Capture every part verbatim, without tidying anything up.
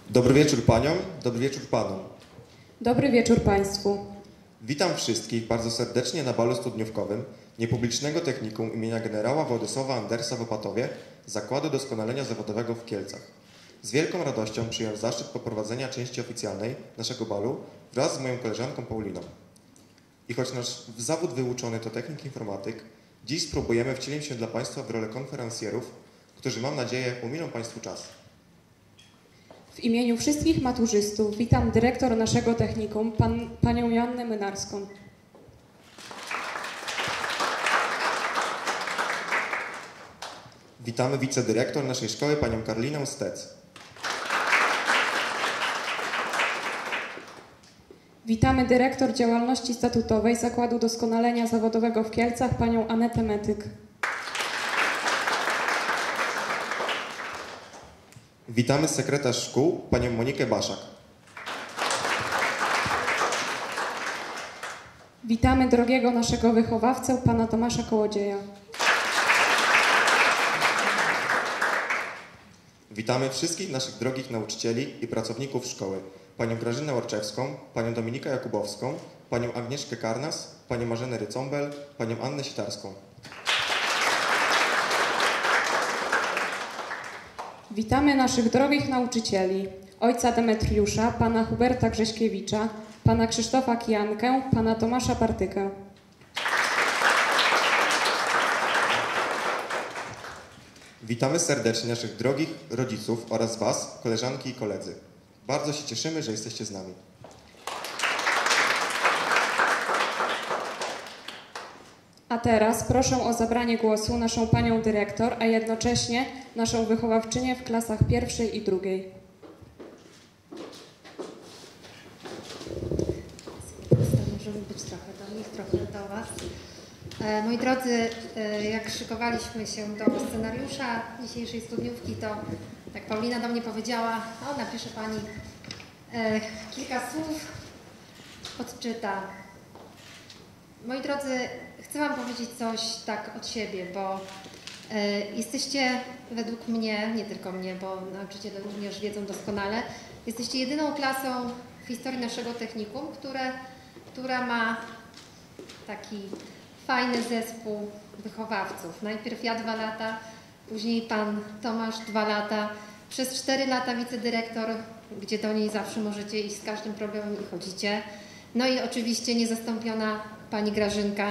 Dobry wieczór paniom, dobry wieczór panom. Dobry wieczór państwu. Witam wszystkich bardzo serdecznie na balu studniówkowym Niepublicznego Technikum imienia generała Władysława Andersa w Opatowie Zakładu Doskonalenia Zawodowego w Kielcach. Z wielką radością przyjąłem zaszczyt poprowadzenia części oficjalnej naszego balu wraz z moją koleżanką Pauliną. I choć nasz zawód wyuczony to technik informatyk, dziś spróbujemy wcielić się dla państwa w rolę konferencjerów, którzy, mam nadzieję, umilą państwu czas. W imieniu wszystkich maturzystów witam dyrektor naszego technikum, pan, panią Joannę Mynarską. Witamy wicedyrektor naszej szkoły, panią Karlinę Stec. Witamy dyrektor działalności statutowej Zakładu Doskonalenia Zawodowego w Kielcach, panią Anetę Metyk. Witamy sekretarz szkół, panią Monikę Baszak. Witamy drogiego naszego wychowawcę, pana Tomasza Kołodzieja. Witamy wszystkich naszych drogich nauczycieli i pracowników szkoły, panią Grażynę Orczewską, panią Dominikę Jakubowską, panią Agnieszkę Karnas, panią Marzenę Rycombel, panią Annę Sitarską. Witamy naszych drogich nauczycieli, ojca Demetriusza, pana Huberta Grześkiewicza, pana Krzysztofa Kijankę, pana Tomasza Partykę. Witamy serdecznie naszych drogich rodziców oraz was, koleżanki i koledzy. Bardzo się cieszymy, że jesteście z nami. A teraz proszę o zabranie głosu naszą panią dyrektor, a jednocześnie naszą wychowawczynię w klasach pierwszej i drugiej. Możemy być trochę do nich, trochę do was. E, moi drodzy, e, jak szykowaliśmy się do scenariusza dzisiejszej studniówki, to jak Paulina do mnie powiedziała, o, napisze pani e, kilka słów, odczyta. Moi drodzy, chcę wam powiedzieć coś tak od siebie, bo e, jesteście według mnie, nie tylko mnie, bo nauczyciele również wiedzą doskonale, jesteście jedyną klasą w historii naszego technikum, które, która ma taki fajny zespół wychowawców. Najpierw ja dwa lata, później pan Tomasz dwa lata, przez cztery lata wicedyrektor, gdzie do niej zawsze możecie iść z każdym problemem i chodzicie. No i oczywiście niezastąpiona pani Grażynka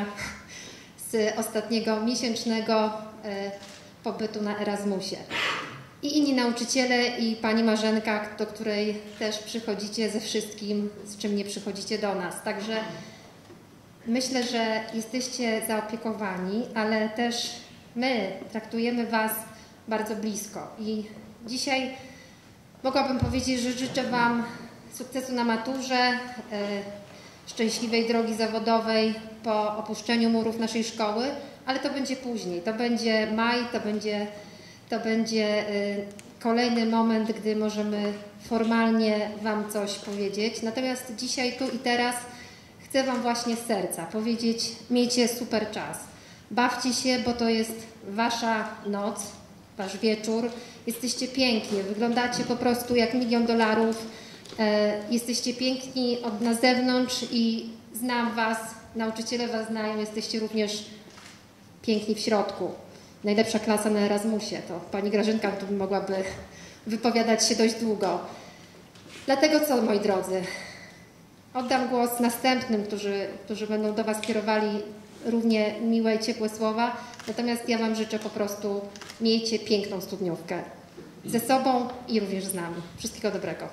z ostatniego miesięcznego e, pobytu na Erasmusie. I inni nauczyciele i pani Marzenka, do której też przychodzicie ze wszystkim, z czym nie przychodzicie do nas. Także myślę, że jesteście zaopiekowani, ale też my traktujemy was bardzo blisko. I dzisiaj mogłabym powiedzieć, że życzę wam sukcesu na maturze, e, szczęśliwej drogi zawodowej po opuszczeniu murów naszej szkoły, ale to będzie później. To będzie maj, to będzie, to będzie y, kolejny moment, gdy możemy formalnie wam coś powiedzieć. Natomiast dzisiaj, tu i teraz chcę wam właśnie z serca powiedzieć, miejcie super czas. Bawcie się, bo to jest wasza noc, wasz wieczór. Jesteście pięknie, wyglądacie po prostu jak milion dolarów. E, jesteście piękni od na zewnątrz i znam was, nauczyciele was znają, jesteście również piękni w środku. Najlepsza klasa na Erasmusie, to pani Grażynka tu mogłaby wypowiadać się dość długo. Dlatego co, moi drodzy, oddam głos następnym, którzy, którzy będą do was kierowali równie miłe i ciepłe słowa, natomiast ja wam życzę po prostu, miejcie piękną studniówkę ze sobą i również z nami. Wszystkiego dobrego.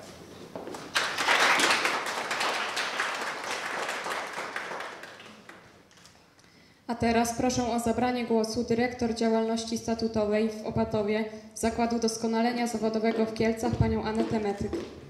A teraz proszę o zabranie głosu dyrektor działalności statutowej w Opatowie Zakładu Doskonalenia Zawodowego w Kielcach, panią Anetę Metyk.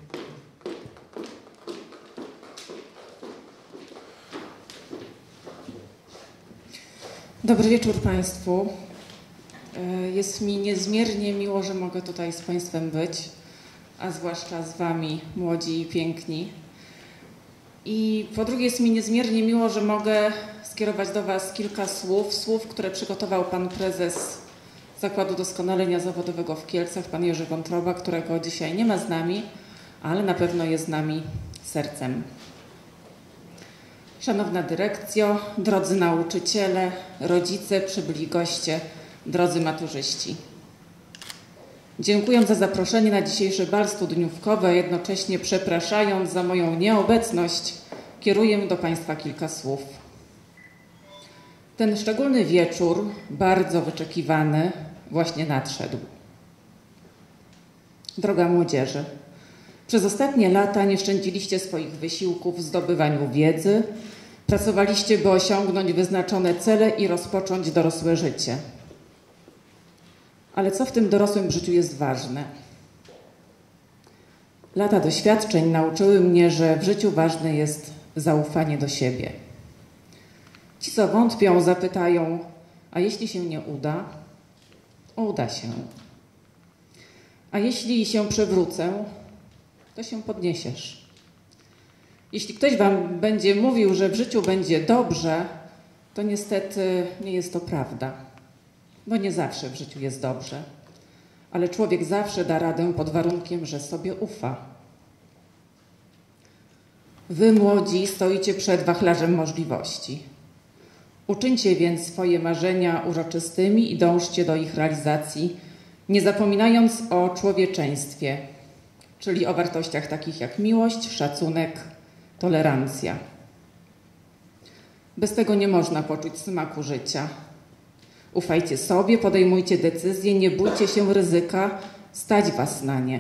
Dobry wieczór państwu. Jest mi niezmiernie miło, że mogę tutaj z państwem być, a zwłaszcza z wami, młodzi i piękni. I po drugie jest mi niezmiernie miło, że mogę skierować do was kilka słów, słów, które przygotował pan prezes Zakładu Doskonalenia Zawodowego w Kielcach, pan Jerzy Wątroba, którego dzisiaj nie ma z nami, ale na pewno jest z nami sercem. Szanowna dyrekcjo, drodzy nauczyciele, rodzice, przybyli goście, drodzy maturzyści. Dziękuję za zaproszenie na dzisiejszy bal studniówkowy, a jednocześnie przepraszając za moją nieobecność, kieruję do Państwa kilka słów. Ten szczególny wieczór, bardzo wyczekiwany, właśnie nadszedł. Droga młodzieży, przez ostatnie lata nie szczędziliście swoich wysiłków w zdobywaniu wiedzy, pracowaliście, by osiągnąć wyznaczone cele i rozpocząć dorosłe życie. Ale co w tym dorosłym życiu jest ważne? Lata doświadczeń nauczyły mnie, że w życiu ważne jest zaufanie do siebie. Ci, co wątpią, zapytają, a jeśli się nie uda? Uda się. A jeśli się przewrócę, to się podniesiesz. Jeśli ktoś wam będzie mówił, że w życiu będzie dobrze, to niestety nie jest to prawda. Bo nie zawsze w życiu jest dobrze. Ale człowiek zawsze da radę pod warunkiem, że sobie ufa. Wy, młodzi, stoicie przed wachlarzem możliwości. Uczyńcie więc swoje marzenia uroczystymi i dążcie do ich realizacji, nie zapominając o człowieczeństwie, czyli o wartościach takich jak miłość, szacunek, tolerancja. Bez tego nie można poczuć smaku życia. Ufajcie sobie, podejmujcie decyzje, nie bójcie się ryzyka, stać was na nie.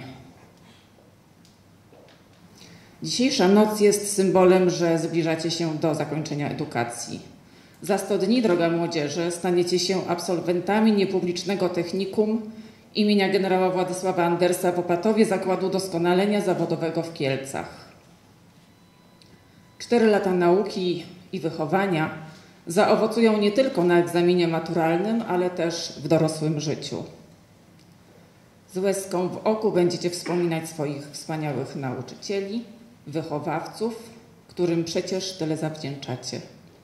Dzisiejsza noc jest symbolem, że zbliżacie się do zakończenia edukacji. Za sto dni, droga młodzieży, staniecie się absolwentami niepublicznego technikum imienia generała Władysława Andersa w Opatowie Zakładu Doskonalenia Zawodowego w Kielcach. Cztery lata nauki i wychowania zaowocują nie tylko na egzaminie maturalnym, ale też w dorosłym życiu. Z łezką w oku będziecie wspominać swoich wspaniałych nauczycieli, wychowawców, którym przecież tyle zawdzięczacie.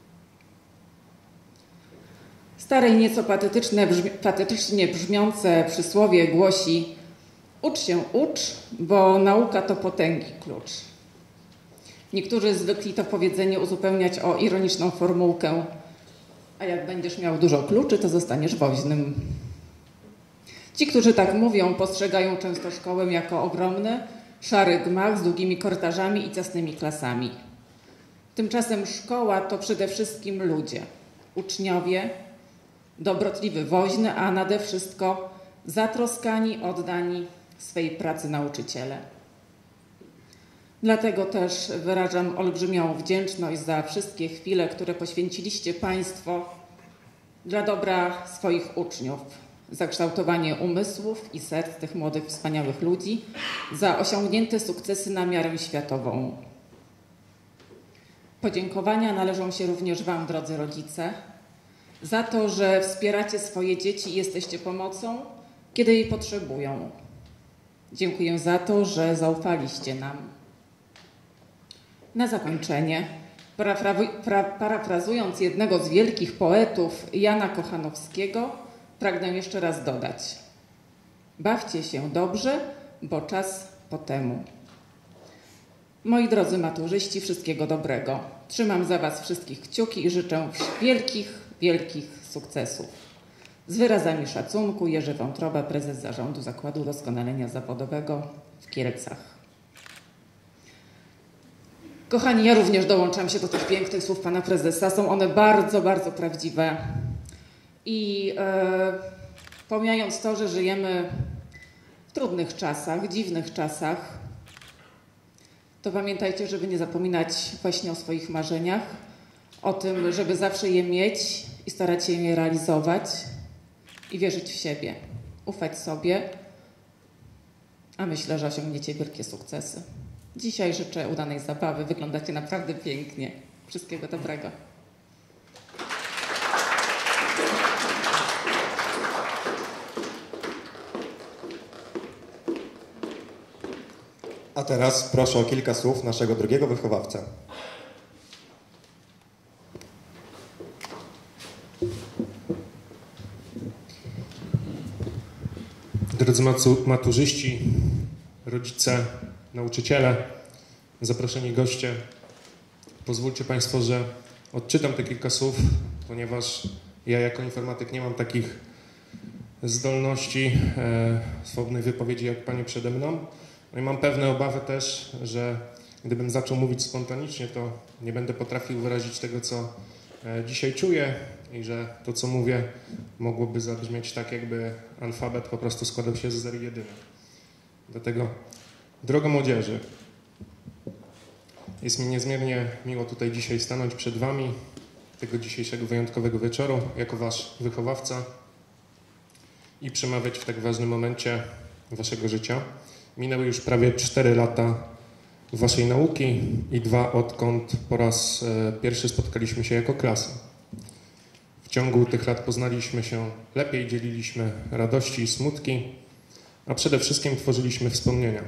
Stare i nieco patetyczne, brzmi, patetycznie brzmiące przysłowie głosi: ucz się, ucz, bo nauka to potęgi klucz. Niektórzy zwykli to powiedzenie uzupełniać o ironiczną formułkę: a jak będziesz miał dużo kluczy, to zostaniesz woźnym. Ci, którzy tak mówią, postrzegają często szkołę jako ogromny, szary gmach z długimi korytarzami i ciasnymi klasami. Tymczasem szkoła to przede wszystkim ludzie, uczniowie, dobrotliwy woźny, a nade wszystko zatroskani, oddani swej pracy nauczyciele. Dlatego też wyrażam olbrzymią wdzięczność za wszystkie chwile, które poświęciliście Państwo dla dobra swoich uczniów, za kształtowanie umysłów i serc tych młodych, wspaniałych ludzi, za osiągnięte sukcesy na miarę światową. Podziękowania należą się również Wam, drodzy rodzice, za to, że wspieracie swoje dzieci i jesteście pomocą, kiedy jej potrzebują. Dziękuję za to, że zaufaliście nam. Na zakończenie, parafrazując jednego z wielkich poetów, Jana Kochanowskiego, pragnę jeszcze raz dodać: bawcie się dobrze, bo czas po temu. Moi drodzy maturzyści, wszystkiego dobrego. Trzymam za Was wszystkich kciuki i życzę wielkich, wielkich sukcesów. Z wyrazami szacunku, Jerzy Wątroba, prezes Zarządu Zakładu Doskonalenia Zawodowego w Kielcach. Kochani, ja również dołączam się do tych pięknych słów pana prezesa. Są one bardzo, bardzo prawdziwe. I e, pomijając to, że żyjemy w trudnych czasach, dziwnych czasach, to pamiętajcie, żeby nie zapominać właśnie o swoich marzeniach, o tym, żeby zawsze je mieć i starać się je realizować i wierzyć w siebie, ufać sobie, a myślę, że osiągniecie wielkie sukcesy. Dzisiaj życzę udanej zabawy. Wyglądacie naprawdę pięknie. Wszystkiego dobrego. A teraz proszę o kilka słów naszego drugiego wychowawcę. Drodzy maturzyści, rodzice, nauczyciele, zaproszeni goście. Pozwólcie Państwo, że odczytam te kilka słów, ponieważ ja jako informatyk nie mam takich zdolności e, swobodnej wypowiedzi jak Panie przede mną. No i mam pewne obawy też, że gdybym zaczął mówić spontanicznie, to nie będę potrafił wyrazić tego, co e, dzisiaj czuję i że to, co mówię, mogłoby zabrzmieć tak, jakby alfabet po prostu składał się z zer i jedynek. Dlatego, droga młodzieży, jest mi niezmiernie miło tutaj dzisiaj stanąć przed Wami tego dzisiejszego wyjątkowego wieczoru jako Wasz wychowawca i przemawiać w tak ważnym momencie Waszego życia. Minęły już prawie cztery lata Waszej nauki i dwa, odkąd po raz pierwszy spotkaliśmy się jako klasa. W ciągu tych lat poznaliśmy się lepiej, dzieliliśmy radości i smutki, a przede wszystkim tworzyliśmy wspomnienia.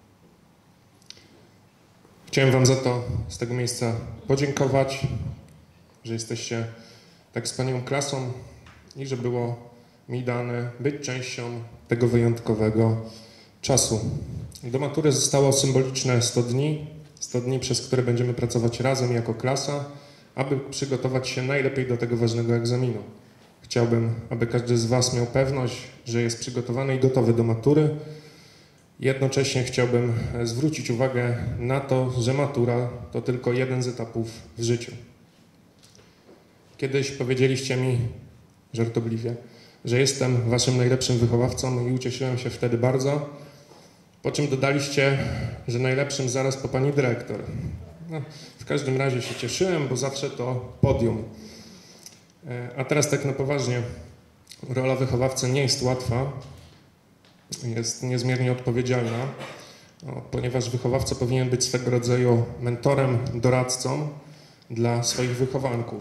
Chciałem Wam za to z tego miejsca podziękować, że jesteście tak wspaniałą klasą i że było mi dane być częścią tego wyjątkowego czasu. Do matury zostało symboliczne sto dni, sto dni, przez które będziemy pracować razem jako klasa, aby przygotować się najlepiej do tego ważnego egzaminu. Chciałbym, aby każdy z Was miał pewność, że jest przygotowany i gotowy do matury. Jednocześnie chciałbym zwrócić uwagę na to, że matura to tylko jeden z etapów w życiu. Kiedyś powiedzieliście mi żartobliwie, że jestem Waszym najlepszym wychowawcą i ucieszyłem się wtedy bardzo, po czym dodaliście, że najlepszym zaraz po Pani dyrektor. No, w każdym razie się cieszyłem, bo zawsze to podium. A teraz tak na poważnie, rola wychowawcy nie jest łatwa, jest niezmiernie odpowiedzialna, ponieważ wychowawca powinien być swego rodzaju mentorem, doradcą dla swoich wychowanków.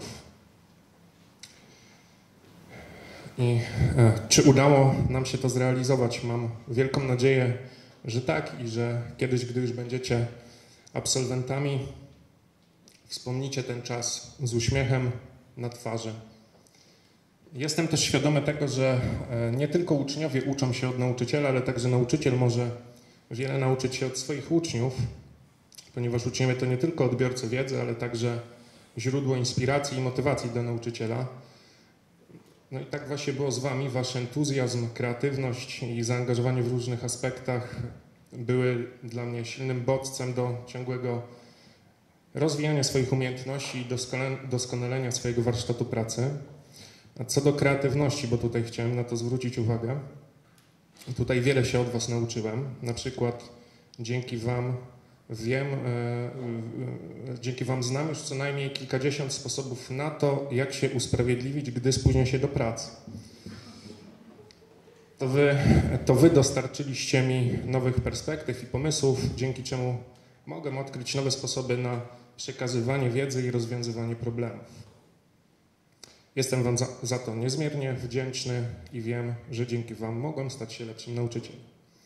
I e, czy udało nam się to zrealizować? Mam wielką nadzieję, że tak i że kiedyś, gdy już będziecie absolwentami, wspomnicie ten czas z uśmiechem na twarzy. Jestem też świadomy tego, że nie tylko uczniowie uczą się od nauczyciela, ale także nauczyciel może wiele nauczyć się od swoich uczniów, ponieważ uczniowie to nie tylko odbiorcy wiedzy, ale także źródło inspiracji i motywacji dla nauczyciela. No i tak właśnie było z Wami. Wasz entuzjazm, kreatywność i zaangażowanie w różnych aspektach były dla mnie silnym bodźcem do ciągłego rozwijania swoich umiejętności i doskonalenia swojego warsztatu pracy. A co do kreatywności, bo tutaj chciałem na to zwrócić uwagę, tutaj wiele się od Was nauczyłem. Na przykład dzięki Wam wiem, e, e, dzięki Wam znam już co najmniej kilkadziesiąt sposobów na to, jak się usprawiedliwić, gdy spóźnię się do pracy. To wy, to wy dostarczyliście mi nowych perspektyw i pomysłów, dzięki czemu mogę odkryć nowe sposoby na przekazywanie wiedzy i rozwiązywanie problemów. Jestem Wam za, za to niezmiernie wdzięczny i wiem, że dzięki Wam mogłem stać się lepszym nauczycielem.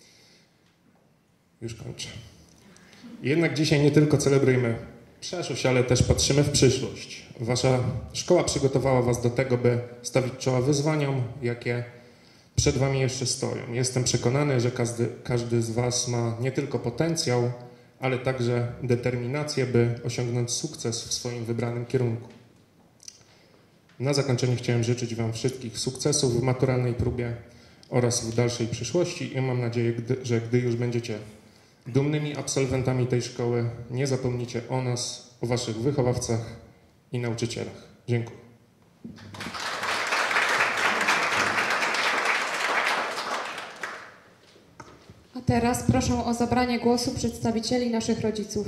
Już kończę. Jednak dzisiaj nie tylko celebrujemy przeszłość, ale też patrzymy w przyszłość. Wasza szkoła przygotowała Was do tego, by stawić czoła wyzwaniom, jakie przed Wami jeszcze stoją. Jestem przekonany, że każdy, każdy z Was ma nie tylko potencjał, ale także determinację, by osiągnąć sukces w swoim wybranym kierunku. Na zakończenie chciałem życzyć Wam wszystkich sukcesów w maturalnej próbie oraz w dalszej przyszłości i mam nadzieję, że gdy już będziecie dumnymi absolwentami tej szkoły, nie zapomnicie o nas, o Waszych wychowawcach i nauczycielach. Dziękuję. A teraz proszę o zabranie głosu przedstawicieli naszych rodziców.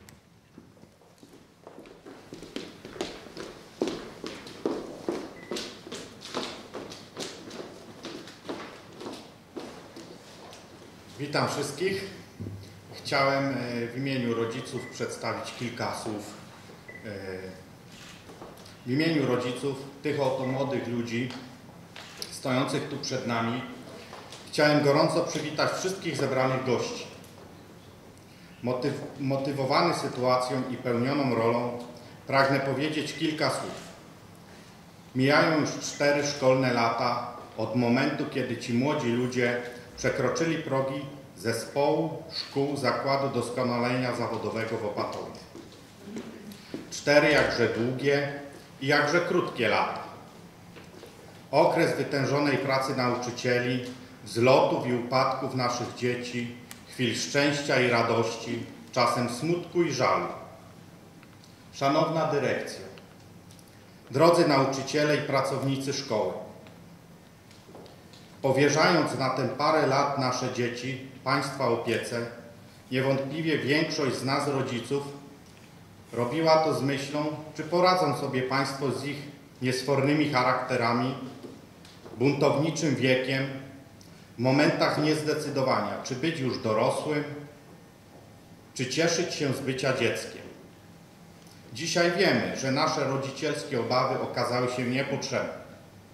Witam wszystkich. Chciałem w imieniu rodziców przedstawić kilka słów. W imieniu rodziców, tych oto młodych ludzi stojących tu przed nami, chciałem gorąco przywitać wszystkich zebranych gości. Motyw, motywowany sytuacją i pełnioną rolą pragnę powiedzieć kilka słów. Mijają już cztery szkolne lata od momentu, kiedy ci młodzi ludzie przekroczyli progi Zespołu Szkół Zakładu Doskonalenia Zawodowego w Opatowie. Cztery jakże długie i jakże krótkie lata. Okres wytężonej pracy nauczycieli, wzlotów i upadków naszych dzieci, chwil szczęścia i radości, czasem smutku i żalu. Szanowna dyrekcjo, drodzy nauczyciele i pracownicy szkoły, powierzając na tę parę lat nasze dzieci Państwa opiece, niewątpliwie większość z nas rodziców robiła to z myślą, czy poradzą sobie Państwo z ich niesfornymi charakterami, buntowniczym wiekiem, w momentach niezdecydowania, czy być już dorosłym, czy cieszyć się z bycia dzieckiem. Dzisiaj wiemy, że nasze rodzicielskie obawy okazały się niepotrzebne.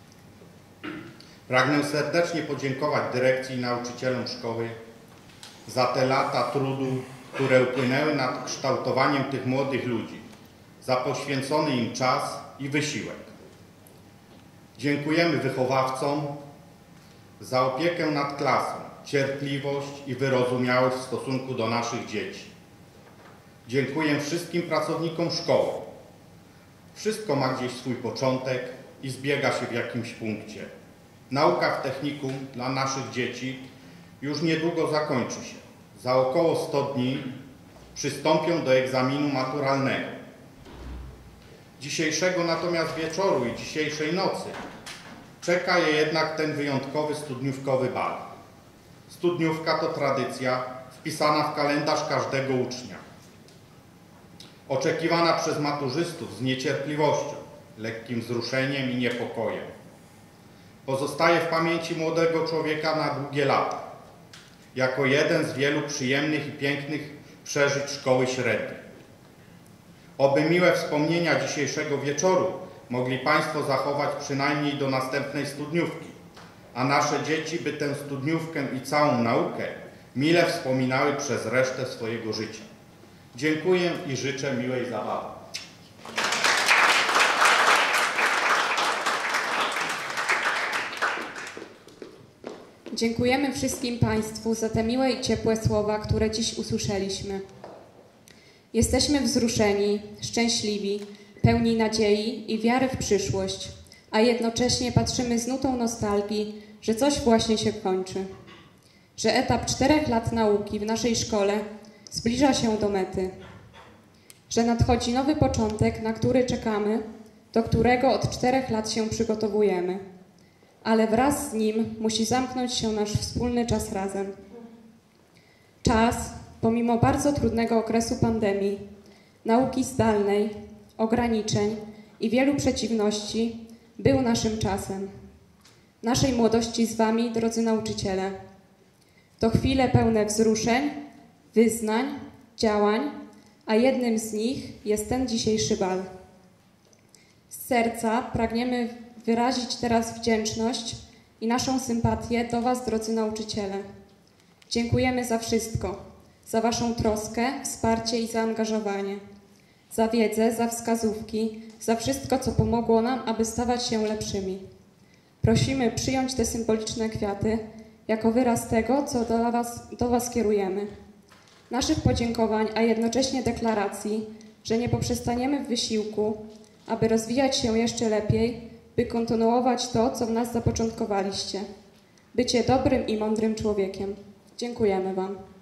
Pragnę serdecznie podziękować dyrekcji i nauczycielom szkoły za te lata trudu, które upłynęły nad kształtowaniem tych młodych ludzi, za poświęcony im czas i wysiłek. Dziękujemy wychowawcom za opiekę nad klasą, cierpliwość i wyrozumiałość w stosunku do naszych dzieci. Dziękuję wszystkim pracownikom szkoły. Wszystko ma gdzieś swój początek i zbiega się w jakimś punkcie. Nauka w technikum dla naszych dzieci już niedługo zakończy się. Za około sto dni przystąpią do egzaminu maturalnego. Dzisiejszego natomiast wieczoru i dzisiejszej nocy czeka je jednak ten wyjątkowy studniówkowy bal. Studniówka to tradycja wpisana w kalendarz każdego ucznia. Oczekiwana przez maturzystów z niecierpliwością, lekkim wzruszeniem i niepokojem. Pozostaje w pamięci młodego człowieka na długie lata, jako jeden z wielu przyjemnych i pięknych przeżyć szkoły średniej. Oby miłe wspomnienia dzisiejszego wieczoru mogli Państwo zachować przynajmniej do następnej studniówki, a nasze dzieci by tę studniówkę i całą naukę mile wspominały przez resztę swojego życia. Dziękuję i życzę miłej zabawy. Dziękujemy wszystkim Państwu za te miłe i ciepłe słowa, które dziś usłyszeliśmy. Jesteśmy wzruszeni, szczęśliwi, pełni nadziei i wiary w przyszłość, a jednocześnie patrzymy z nutą nostalgii, że coś właśnie się kończy. Że etap czterech lat nauki w naszej szkole zbliża się do mety. Że nadchodzi nowy początek, na który czekamy, do którego od czterech lat się przygotowujemy. Ale wraz z nim musi zamknąć się nasz wspólny czas razem. Czas, pomimo bardzo trudnego okresu pandemii, nauki zdalnej, ograniczeń i wielu przeciwności, był naszym czasem. Naszej młodości z Wami, drodzy nauczyciele. To chwile pełne wzruszeń, wyznań, działań, a jednym z nich jest ten dzisiejszy bal. Z serca pragniemy wyrazić teraz wdzięczność i naszą sympatię do Was, drodzy nauczyciele. Dziękujemy za wszystko, za Waszą troskę, wsparcie i zaangażowanie, za wiedzę, za wskazówki, za wszystko, co pomogło nam, aby stawać się lepszymi. Prosimy przyjąć te symboliczne kwiaty jako wyraz tego, co do was, do Was kierujemy. Naszych podziękowań, a jednocześnie deklaracji, że nie poprzestaniemy w wysiłku, aby rozwijać się jeszcze lepiej, by kontynuować to, co w nas zapoczątkowaliście. Bycie dobrym i mądrym człowiekiem. Dziękujemy Wam.